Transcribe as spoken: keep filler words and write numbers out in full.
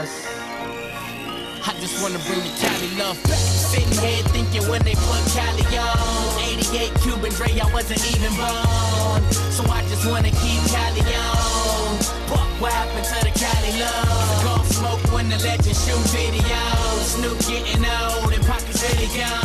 us. I just wanna bring the Cali love back. Sitting here thinking when they put Cali on. eighty-eight Cuban Dre, I wasn't even born. So I just wanna keep Cali on. Fuck what happened to the Cali love? Gon' smoke when the legend shoot videos. Snoop getting old and pockets really gone.